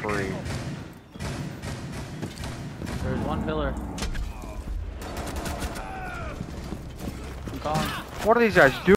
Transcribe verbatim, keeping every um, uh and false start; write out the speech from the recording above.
free. There's one pillar. I'm calling. What are these guys doing?